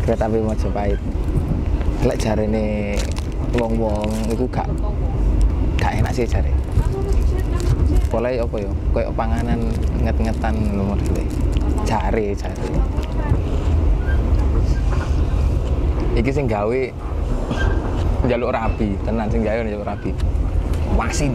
Kereta api Majapahit. Lek jarene wong-wong iku gak enak sih jare. Boleh apa ya? Kayak panganan nget-ngetan lho modele. Jare. Iki sing gawe njaluk rabi, tenan sing gawe njaluk rabi. Wasin.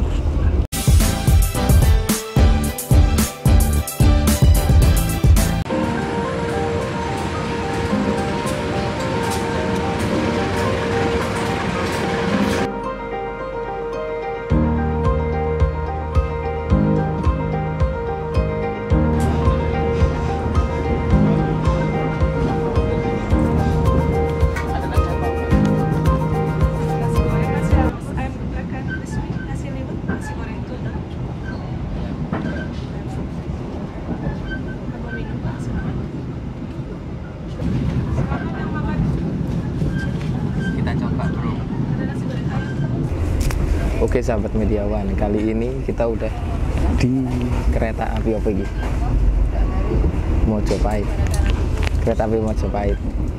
Oke sahabat Mediawan, kali ini kita udah di kereta api apa ini? Majapahit. Kereta api Majapahit.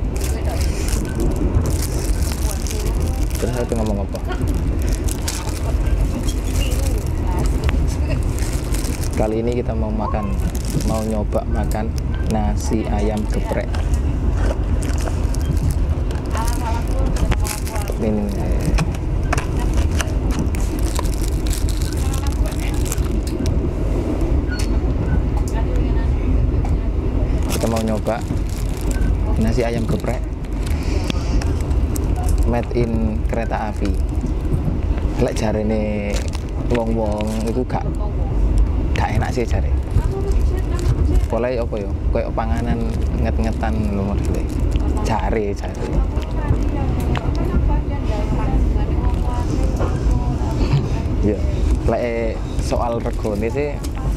Terus aku ngomong apa? Kali ini kita mau nyoba makan nasi ayam geprek. Ini kita mau nyoba nasi ayam geprek made in kereta api. Lek jarene wong-wong iku gak enak sih jare. Boleh apa ya? Kayak panganan nget-ngetan lho modele. Jare. Ya, lek soal regone sih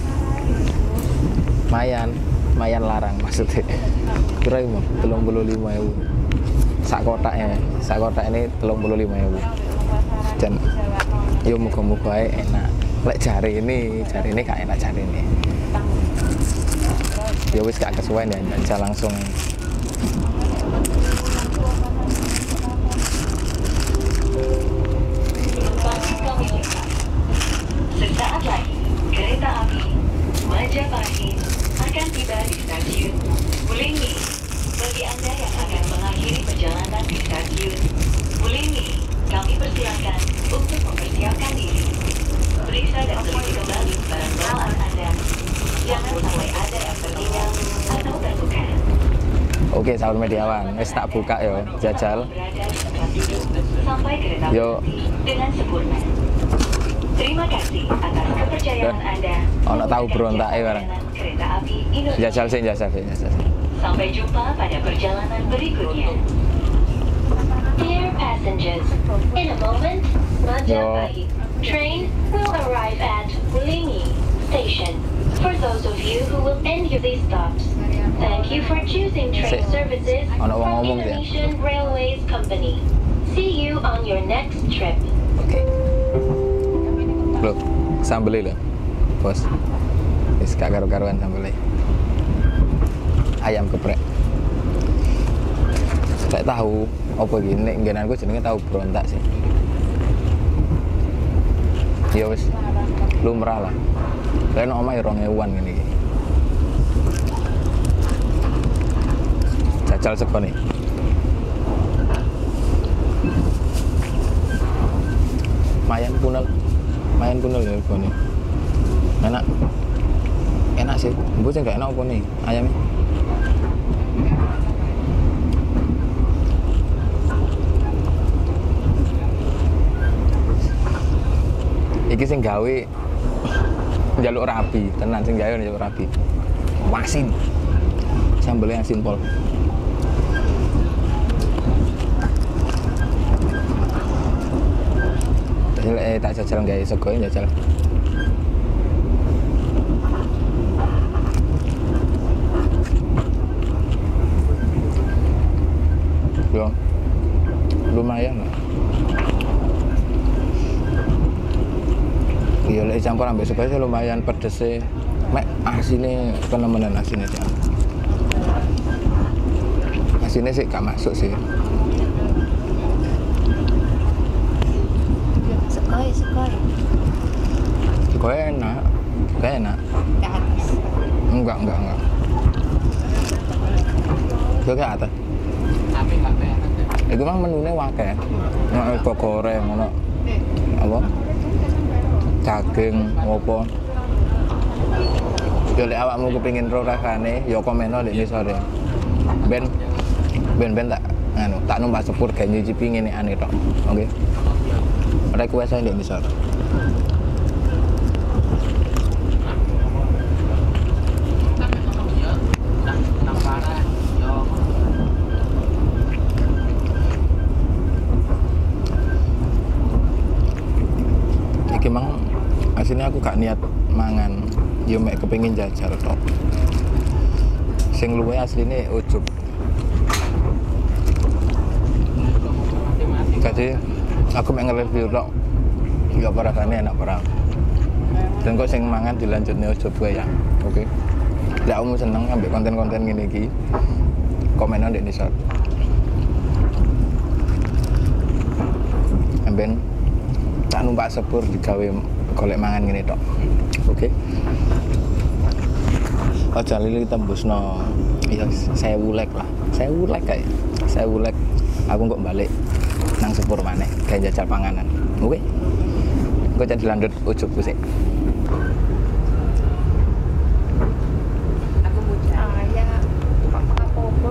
mayan larang maksudnya. Kira mau 35.000 sak kotak ini 35.000. Dan yo muga-muga enak. Lek jare ini gak enak jare ini. Ya wis gak kesuwen ya, aja langsung. Sesaat lagi kereta api Majapahit akan tiba di stasiun Wulingi. Bagi Anda yang akan mengakhiri perjalanan di stasiun Wulingi, kami persilakan untuk mempersiapkan diri. Periksa dan teliti kembali barang bawaan Anda. Jangan sampai ada yang tertinggal atau terluka. Oke, sahabat Mediawan, wis tak buka yo, jajal. Sampai kereta api dengan sempurna. Terima kasih atas kepercayaan Anda. Ono tahu berontak barang. Kereta api Indonesia. Jajal sih. Sampai jumpa pada perjalanan berikutnya. Dear passengers, in a moment, Majapahit train will arrive at Wulingi Station. For those of you who will end these stops, thank you for choosing train services from Indonesian Railways Company. See you on your next trip. Oke. Loh, sambelnya loh, bos. Wis gak karu-karuan sambelnya. Ayam geprek. Saya tahu apa gini, nggenanku jenenge tahu berontak sih. Ya wis, lumrah lah. Kayaknya omah ya 2.000-an gini. Jajal sego nih. Mayan punel ya nih. Enak sih. Gue sih nggak enak apa nih ayamnya. Iki sing gawe njaluk rabi, tenan sing gawe njaluk rabi. Wasin. Sambelnya yang simpel. Tak jajal nggak sego jajal. Yo, lumayan lah. Iya, lek campur ambek sego sih lumayan pedesnya. Mek asine penemenan asine. Asinnya sih gak masuk sih. Sekoi. Kok enak. Kayak enak. Ke atas. Enggak. Itu kayak atas. Itu mah menunya wakil. Ono goreng, ono apa? Daging, apa? Yo lek awakmu kepengin ro rasane, yo komen di ngisore. Ben tak numpak sepur gawe nyicipi ngene ane tok. Oke. Request ae di ngisor. Iki mang asine aku gak niat mangan, yo mek kepengin jajal tok. Sing luwe asline ujug. Jadi aku mek nge-review tok. Ya rasane enak parah. Dan kok sing mangan dilanjutne ujug gue ya. Oke. Lek kamu seneng ambek konten-konten ngene iki, komen ndek nisor. Amben tak numpak sepur digawe golek mangan ngene tok. Oke. Aja lili tembusno ya 1000 like lah. 1000 like kae. 1000 like aku kok balik nang sepur maneh gawe jajal panganan. Oke. Engko jadi lanjut ujugku sik. Aku mau ayah. Apa-apa.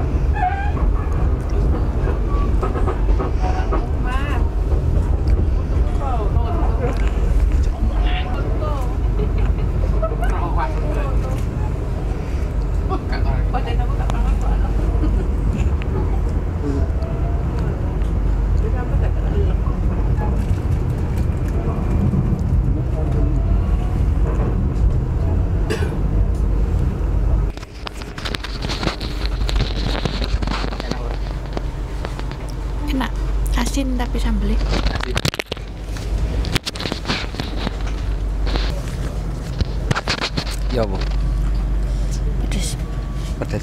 Enak, asin tapi sambelnya Ya apa? pedes.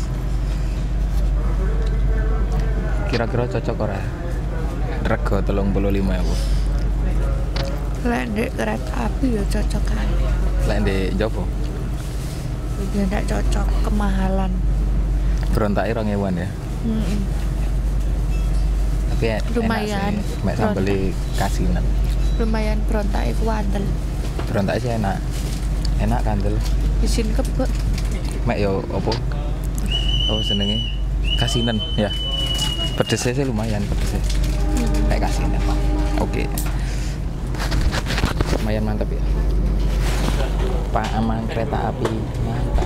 Kira-kira cocok ora? Rego 35.000. Lek ndek kereta api ya cocok kan. Lek ndek Jopo Ya ndak cocok, kemahalan. berontake 2.000-an ya. Tapi Lumayan. enak sih. Mek sambeli kasinan. Lumayan berontak iku andel. Berontake sih enak. Enak kandel. Isin kebek. Mek yo opo? Oh senenge kasinan ya. Pedesnya sih lumayan pedesnya. Kayak kasinan. Oke. Lumayan mantap ya. Pak aman kereta api mantap.